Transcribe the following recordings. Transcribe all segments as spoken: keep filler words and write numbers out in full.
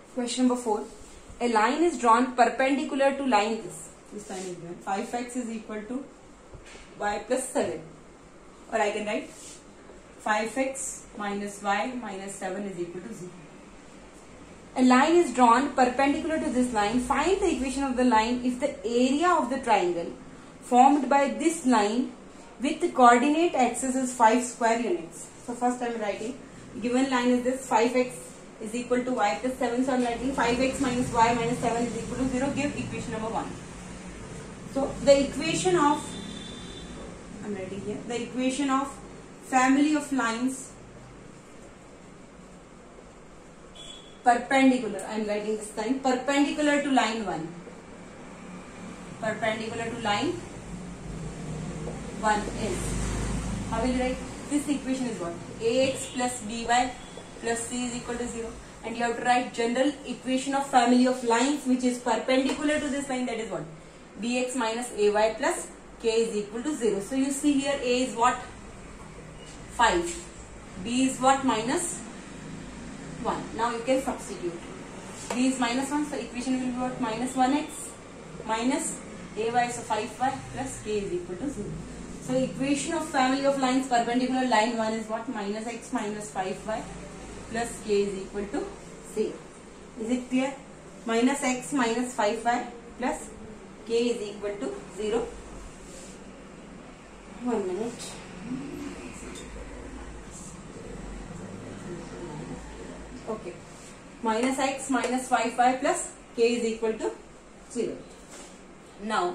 Question number four. A line is drawn perpendicular to line this. This line is given. five x is equal to y plus seven. Or I can write five x minus y minus seven is equal to zero. A line is drawn perpendicular to this line. Find the equation of the line if the area of the triangle formed by this line with the coordinate axis is five square units. So first I am writing, given line is this, five x is equal to y plus seven. So I am writing five x minus y minus seven is equal to zero. Give equation number one. So the equation of, I am writing here, the equation of family of lines perpendicular, I am writing this time, perpendicular to line one. Perpendicular to line one is, how will you write? This equation is what? Ax plus by plus c is equal to zero. And you have to write general equation of family of lines which is perpendicular to this line, that is what? Bx minus ay plus k is equal to zero. So you see here a is what? five. B is what? Minus one. Now you can substitute. B is minus one, so equation will be what? Minus one x minus ay, so five y plus k is equal to zero. So equation of family of lines perpendicular line one is what? Minus x minus five y plus k is equal to zero. Is it clear? Minus x minus five y plus k is equal to zero. One minute. Okay. Minus x minus five y plus k is equal to zero. Now,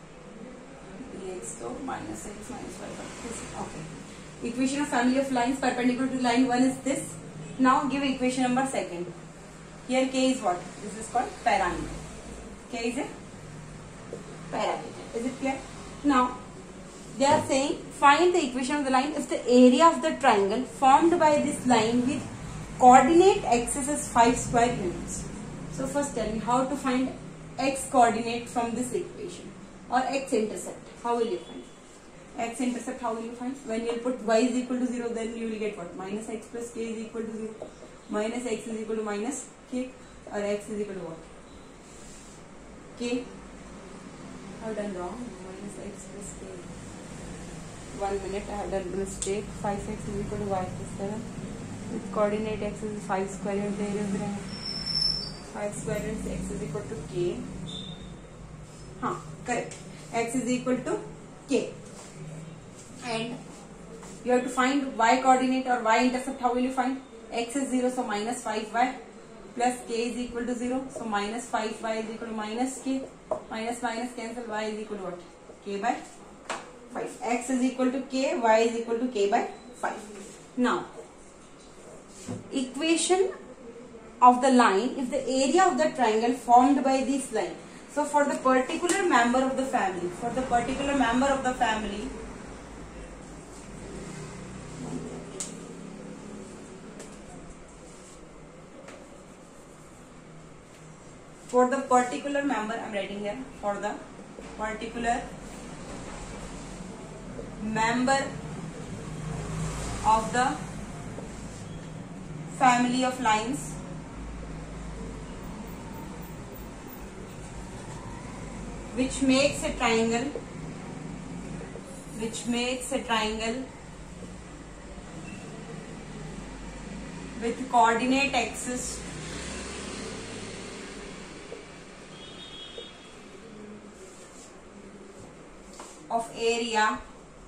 so minus x minus five y. Okay. Equation of family of lines perpendicular to line one is this. Now give equation number second. Here k is what? This is called parameter. K is a parameter. Is it clear? Now, they are saying find the equation of the line if the area of the triangle formed by this line with coordinate axis is five square units. So first tell me how to find x coordinate from this equation, or x intercept. How will you find x intercept? How will you find? When you will put y is equal to zero, then you will get what? Minus x plus k is equal to zero. Minus x is equal to minus k, or x is equal to what? K. I have done wrong. Minus x plus k. One minute, I have done mistake. five x is equal to y plus seven. With coordinate x is five square units, there is there. five square units, x is equal to k. Huh, correct. X is equal to k. And you have to find y coordinate or y intercept. How will you find? X is zero, so minus five y plus k is equal to zero. So minus five y is equal to minus k. Minus minus cancel, y is equal to what? K by five. X is equal to k, y is equal to k by five. Now, equation of the line is the area of the triangle formed by this line. So for the particular member of the family, for the particular member of the family, for the particular member, I am writing here, for the particular member of the family of lines which makes a triangle, which makes a triangle with coordinate axis of area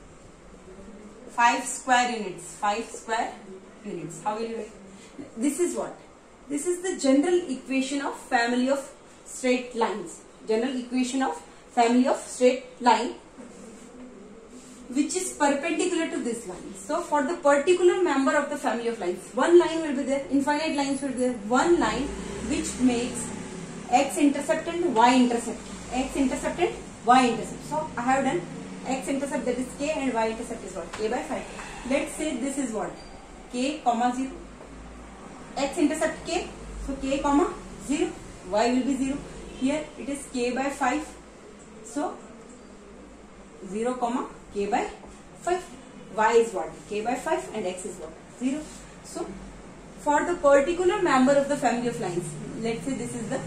five square units. five square units. How will you write? This is what? This is the general equation of family of straight lines. General equation of family of straight line which is perpendicular to this line. So for the particular member of the family of lines, one line will be there, infinite lines will be there, one line which makes x intercept and y intercept. X intercept and y intercept. So I have done x intercept, that is k, and y intercept is what? K by five. Let's say this is what? K comma zero. X intercept k, so k comma zero, y will be zero. Here it is k by five, so zero comma k by five. Y is what? K by five, and x is what? zero. So for the particular member of the family of lines, let's say this is the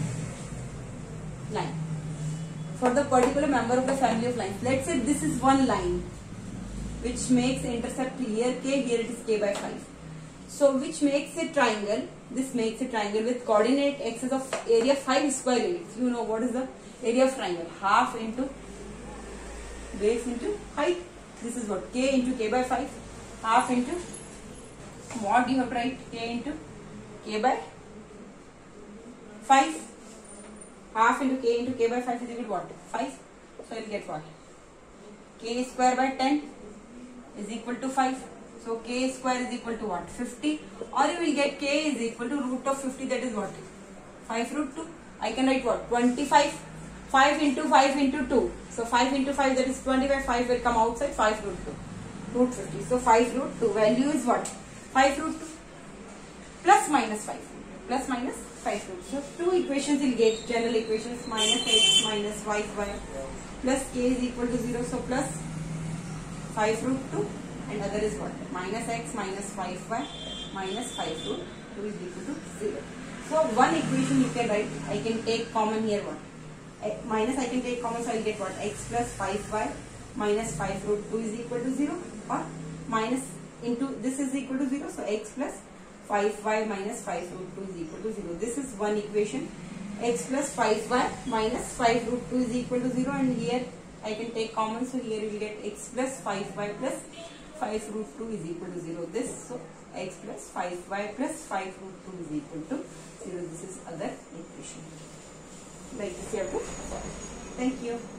line. For the particular member of the family of lines, let's say this is one line which makes intercept here k, here it is k by five. So which makes a triangle, this makes a triangle with coordinate axis of area five square units. You know what is the area of triangle? Half into base into height. This is what? K into k by five. Half into mod, you have to write k into k by five. Half into k into k by five is equal to what? five. So you will get what? K square by ten is equal to five. So k square is equal to what? fifty. Or you will get k is equal to root of fifty, that is what? five root two. I can write what? twenty-five. five into five into two. So five into five, that is twenty-five. five will come outside. five root two. Root fifty. So five root two. Value is what? five root two. Plus minus five. Plus minus five root. So two equations will get. General equations. Minus x minus five y. Plus k is equal to zero. So plus five root two. And other is what? Minus x minus five y minus five root two is equal to zero. So one equation you can write. I can take common here what? Minus I can take common, so I will get what? X plus five y minus five root two is equal to zero. Or minus into this is equal to zero. So x plus five y minus five root two is equal to zero. This is one equation. X plus five y minus five root two is equal to zero. And here I can take common, so here we will get x plus five y plus five root two is equal to zero. This, so x plus five y plus five root two is equal to zero. This is other equation. Like this you have to solve. Thank you.